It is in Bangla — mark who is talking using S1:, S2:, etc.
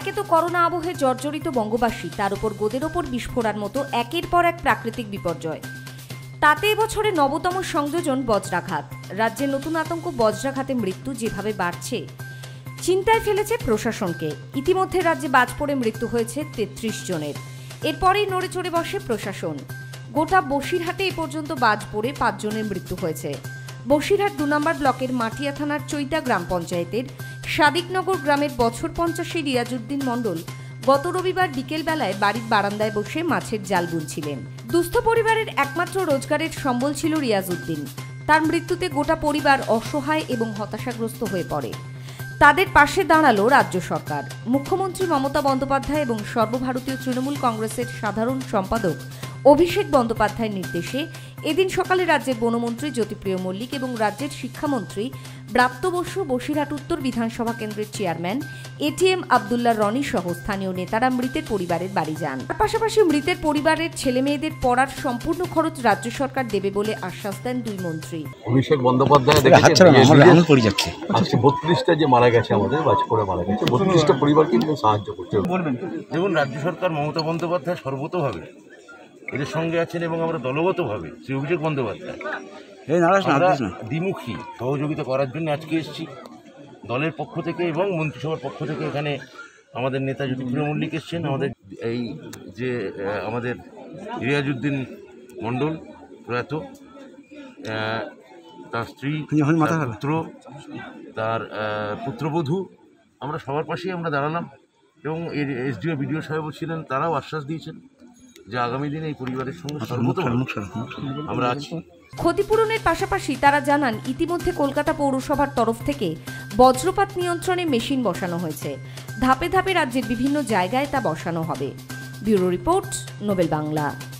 S1: একে তো করোনা আবহে জর্জরিত বঙ্গবাসী, তার উপর গোদের ওপর বিস্ফোরণের মতো একের পর এক প্রাকৃতিক বিপর্যয়। তাতে এবছরে নবতম সংযোজন বজ্রাঘাত। রাজ্যে নতুন আতঙ্ক, বজ্রাঘাতে মৃত্যু যেভাবে বাড়ছে চিন্তায় ফেলেছে প্রশাসনকে। ইতিমধ্যে রাজ্যে বাজ পড়ে মৃত্যু হয়েছে 33 জনের। এরপরেই নড়ে চড়ে বসে প্রশাসন। গোটা বসিরহাটে এ পর্যন্ত বাজ পড়ে 5 জনের মৃত্যু হয়েছে। বসিরহাট 2 নম্বর ব্লকের মাটিয়া থানার চৈতা গ্রাম পঞ্চায়েতের সাদিকনগর গ্রামের বছর 50 রিয়াজউদ্দিন মণ্ডল গত রবিবার বিকেলবেলায় বাড়ির বারান্দায় বসে মাছের জাল বুনছিলেন। দুস্থ পরিবারের একমাত্র রোজগারের সম্বল ছিল রিয়াজউদ্দিন। তার মৃত্যুতে গোটা পরিবার অসহায় এবং হতাশাগ্রস্ত হয়ে পড়ে। তাদের পাশে দাঁড়ালো রাজ্য সরকার। মুখ্যমন্ত্রী মমতা বন্দ্যোপাধ্যায় এবং সর্বভারতীয় তৃণমূল কংগ্রেসের সাধারণ সম্পাদক অভিষেক বন্দ্যোপাধ্যায়ের নির্দেশে এদিন সকালে রাজ্যের বনমন্ত্রী জ্যোতিপ্রিয় মল্লিক এবং রাজ্যের শিক্ষামন্ত্রী ব্রাত্য বসু, বসিরহাট উত্তর বিধানসভা কেন্দ্রের চেয়ারম্যান এটিএম আব্দুল্লাহ রনি সহ স্থানীয় নেতারা মৃতের পরিবারের বাড়ি যান। তার পাশাপাশি মৃতের পরিবারের ছেলে মেয়েদের পড়ার সম্পূর্ণ খরচ রাজ্য সরকার দেবে বলে আশ্বাস দেন দুই মন্ত্রী।
S2: অভিষেক বন্দ্যোপাধ্যায় আজকে 32টা যে মারা গেছে, আমাদের বাজ পড়ে মারা গেছে, 32টা পরিবারকে কিন্তু সাহায্য করছে।
S3: দেখুন, রাজ্য সরকার মমতা বন্দ্যোপাধ্যায় সর্বতোভাবে এদের সঙ্গে আছেন এবং আমরা দলগতভাবে শ্রী অভিষেক বন্দ্যোপাধ্যায় দ্বিমুখী সহযোগিতা করার জন্য আজকে এসেছি দলের পক্ষ থেকে এবং মন্ত্রিসভার পক্ষ থেকে। এখানে আমাদের নেতা জ্যোতিপ্রিয় মল্লিক এসছেন, আমাদের এই যে আমাদের রিয়াজউদ্দিন মণ্ডল প্রয়াত, তার স্ত্রী, পুত্র, তার পুত্রবধূ, আমরা সবার পাশেই আমরা দাঁড়ালাম এবং এর এসডিও বিডিও সাহেবও ছিলেন। তারাও আশ্বাস দিয়েছেন যে আগামী দিনে এই পরিবারের সঙ্গে আমরা আছি।
S1: ক্ষতিপূরণের পাশাপাশি তারা জানান, ইতিমধ্যে কলকাতা পৌরসভার তরফ থেকে বজ্রপাত নিয়ন্ত্রণে মেশিন বসানো হয়েছে। ধাপে ধাপে রাজ্যের বিভিন্ন জায়গায় তা বসানো হবে। Bureau report, Nobel Bangla.